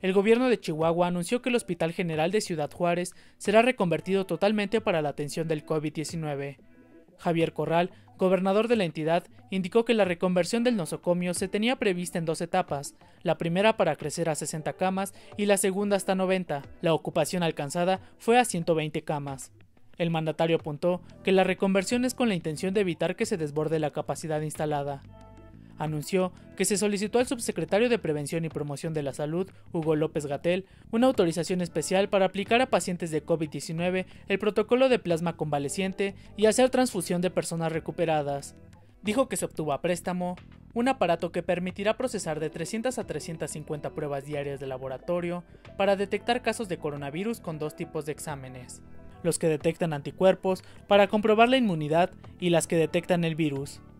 el gobierno de Chihuahua anunció que el Hospital General de Ciudad Juárez será reconvertido totalmente para la atención del COVID-19. Javier Corral, gobernador de la entidad, indicó que la reconversión del nosocomio se tenía prevista en 2 etapas, la primera para crecer a 60 camas y la segunda hasta 90. La ocupación alcanzada fue a 120 camas. El mandatario apuntó que la reconversión es con la intención de evitar que se desborde la capacidad instalada. Anunció que se solicitó al subsecretario de Prevención y Promoción de la Salud, Hugo López-Gatell, una autorización especial para aplicar a pacientes de COVID-19 el protocolo de plasma convaleciente y hacer transfusión de personas recuperadas. Dijo que se obtuvo a préstamo un aparato que permitirá procesar de 300 a 350 pruebas diarias de laboratorio para detectar casos de coronavirus con 2 tipos de exámenes: los que detectan anticuerpos para comprobar la inmunidad y las que detectan el virus.